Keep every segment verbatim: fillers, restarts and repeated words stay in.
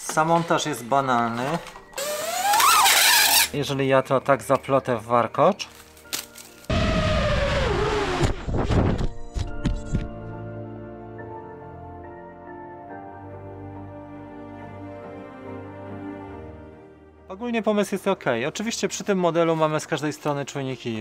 Sam montaż jest banalny. Jeżeli ja to tak zaplotę w warkocz. Ogólnie pomysł jest ok. Oczywiście przy tym modelu mamy z każdej strony czujniki.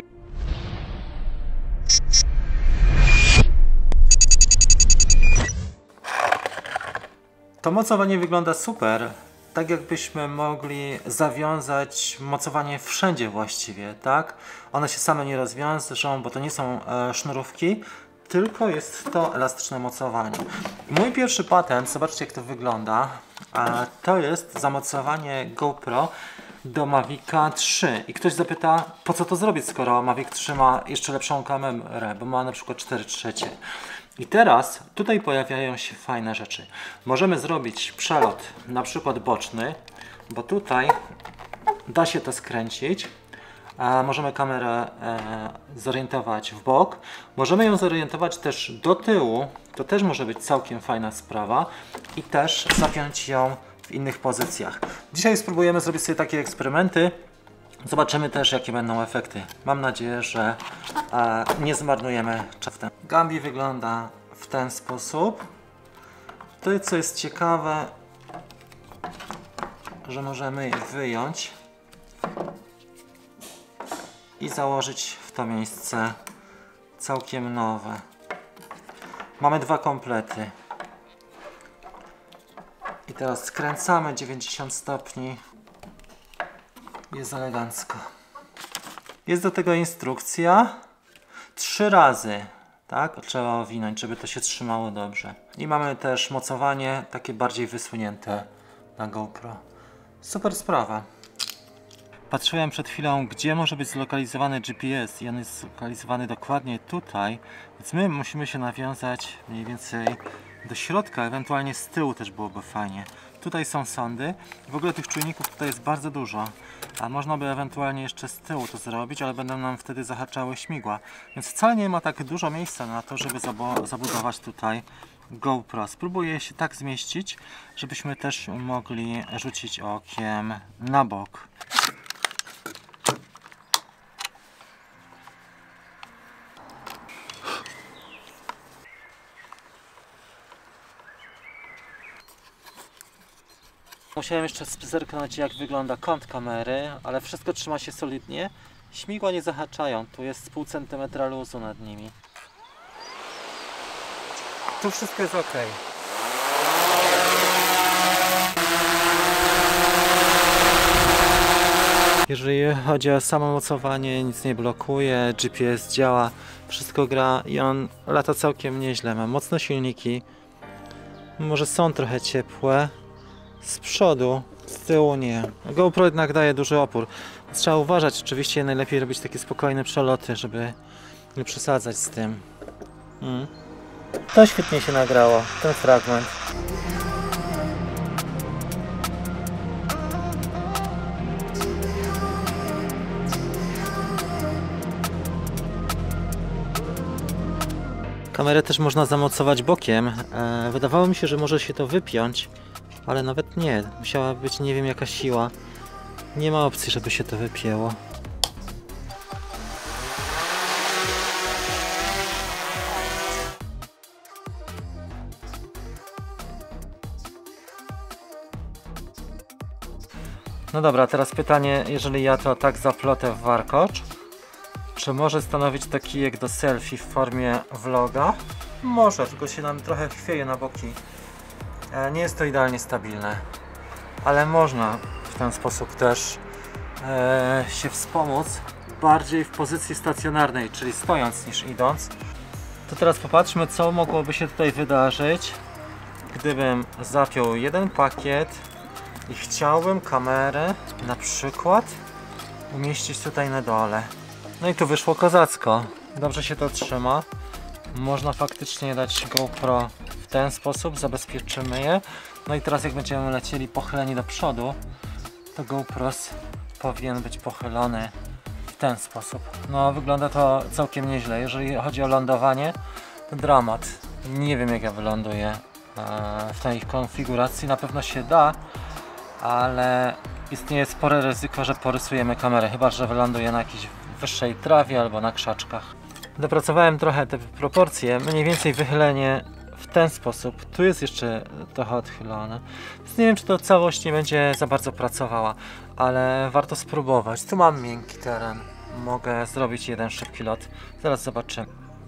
To mocowanie wygląda super. Tak jakbyśmy mogli zawiązać mocowanie wszędzie właściwie, tak? One się same nie rozwiążą, bo to nie są e, sznurówki, tylko jest to elastyczne mocowanie. Mój pierwszy patent, zobaczcie jak to wygląda, e, to jest zamocowanie GoPro do Mavica trzy. I ktoś zapyta, po co to zrobić, skoro Mavic trzy ma jeszcze lepszą kamerę, bo ma na przykład cztery trzecie. I teraz tutaj pojawiają się fajne rzeczy. Możemy zrobić przelot na przykład boczny, bo tutaj da się to skręcić. E, możemy kamerę e, zorientować w bok. Możemy ją zorientować też do tyłu. To też może być całkiem fajna sprawa. I też zapiąć ją w innych pozycjach. Dzisiaj spróbujemy zrobić sobie takie eksperymenty. Zobaczymy też jakie będą efekty. Mam nadzieję, że e, nie zmarnujemy czasu. Gambi wygląda w ten sposób. To co jest ciekawe, że możemy je wyjąć i założyć w to miejsce całkiem nowe. Mamy dwa komplety. I teraz skręcamy dziewięćdziesiąt stopni. Jest elegancko. Jest do tego instrukcja. Trzy razy, tak? Trzeba owinąć, żeby to się trzymało dobrze. I mamy też mocowanie takie bardziej wysunięte na GoPro. Super sprawa. Patrzyłem przed chwilą, gdzie może być zlokalizowany G P S i on jest zlokalizowany dokładnie tutaj, więc my musimy się nawiązać mniej więcej do środka, ewentualnie z tyłu też byłoby fajnie. Tutaj są sondy. W ogóle tych czujników tutaj jest bardzo dużo. A można by ewentualnie jeszcze z tyłu to zrobić, ale będą nam wtedy zahaczały śmigła. Więc wcale nie ma tak dużo miejsca na to, żeby zabudować tutaj GoPro. Spróbuję się tak zmieścić, żebyśmy też mogli rzucić okiem na bok. Musiałem jeszcze zerknąć jak wygląda kąt kamery, ale wszystko trzyma się solidnie. Śmigła nie zahaczają, tu jest z pół centymetra luzu nad nimi. Tu wszystko jest ok. Jeżeli chodzi o samo mocowanie, nic nie blokuje, G P S działa, wszystko gra i on lata całkiem nieźle. Ma mocne silniki, może są trochę ciepłe. Z przodu, z tyłu nie. GoPro jednak daje duży opór. Trzeba uważać, oczywiście najlepiej robić takie spokojne przeloty, żeby nie przesadzać z tym. Mm. To świetnie się nagrało, ten fragment. Kamerę też można zamocować bokiem. E, wydawało mi się, że może się to wypiąć. Ale nawet nie, musiała być nie wiem jaka siła. Nie ma opcji, żeby się to wypięło. No dobra, teraz pytanie, jeżeli ja to tak zaplotę w warkocz, czy może stanowić to kijek do selfie w formie vloga? Może, tylko się nam trochę chwieje na boki. Nie jest to idealnie stabilne, ale można w ten sposób też e, się wspomóc bardziej w pozycji stacjonarnej, czyli stojąc niż idąc. To teraz popatrzmy, co mogłoby się tutaj wydarzyć, gdybym zapiął jeden pakiet i chciałbym kamerę na przykład umieścić tutaj na dole. No i tu wyszło kozacko, dobrze się to trzyma. Można faktycznie dać GoPro w ten sposób, zabezpieczymy je. No i teraz jak będziemy lecieli pochyleni do przodu, to GoPro powinien być pochylony w ten sposób. No wygląda to całkiem nieźle. Jeżeli chodzi o lądowanie, to dramat. Nie wiem jak ja wyląduję w tej konfiguracji, na pewno się da, ale istnieje spore ryzyko, że porysujemy kamerę, chyba że wyląduje na jakiejś wyższej trawie albo na krzaczkach. Dopracowałem trochę te proporcje, mniej więcej wychylenie w ten sposób. Tu jest jeszcze trochę odchylone, więc nie wiem, czy to całość nie będzie za bardzo pracowała, ale warto spróbować. Tu mam miękki teren, mogę zrobić jeden szybki lot, zaraz zobaczymy.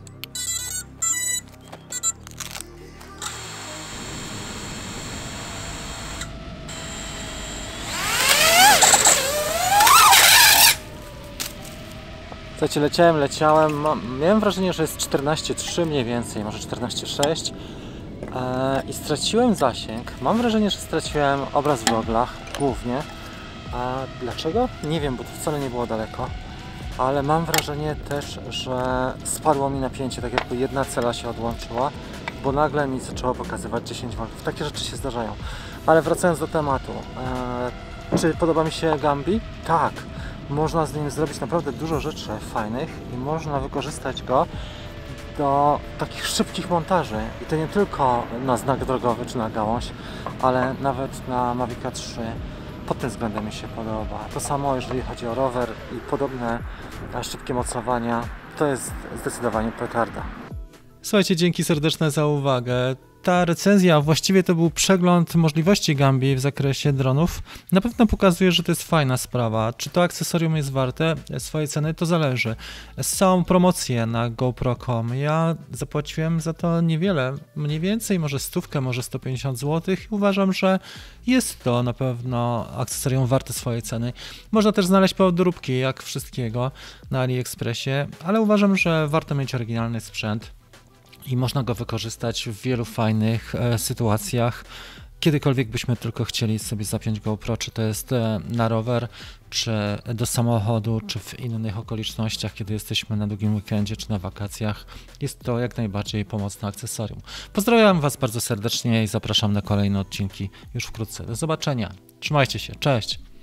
Słuchajcie, leciałem, leciałem, mam, miałem wrażenie, że jest czternaście trzy mniej więcej, może czternaście sześć eee, i straciłem zasięg. Mam wrażenie, że straciłem obraz w goglach głównie. A dlaczego? Nie wiem, bo to wcale nie było daleko, ale mam wrażenie też, że spadło mi napięcie, tak jakby jedna cela się odłączyła, bo nagle mi zaczęło pokazywać dziesięć woltów. Takie rzeczy się zdarzają. Ale wracając do tematu, eee, czy podoba mi się Gambi? Tak. Można z nim zrobić naprawdę dużo rzeczy fajnych i można wykorzystać go do takich szybkich montaży. I to nie tylko na znak drogowy czy na gałąź, ale nawet na Mavica trzy. Pod tym względem mi się podoba. To samo jeżeli chodzi o rower i podobne szybkie mocowania. To jest zdecydowanie petarda. Słuchajcie, dzięki serdeczne za uwagę. Ta recenzja, właściwie to był przegląd możliwości Gambi w zakresie dronów. Na pewno pokazuje, że to jest fajna sprawa. Czy to akcesorium jest warte swojej ceny? To zależy. Z całą promocję na GoPro kropka com ja zapłaciłem za to niewiele, mniej więcej, może stówkę, może sto pięćdziesiąt złotych. Uważam, że jest to na pewno akcesorium warte swojej ceny. Można też znaleźć podróbki, jak wszystkiego, na AliExpressie, ale uważam, że warto mieć oryginalny sprzęt. I można go wykorzystać w wielu fajnych e, sytuacjach. Kiedykolwiek byśmy tylko chcieli sobie zapiąć GoPro, czy to jest e, na rower, czy do samochodu, czy w innych okolicznościach, kiedy jesteśmy na długim weekendzie, czy na wakacjach. Jest to jak najbardziej pomocne akcesorium. Pozdrawiam Was bardzo serdecznie i zapraszam na kolejne odcinki już wkrótce. Do zobaczenia. Trzymajcie się. Cześć.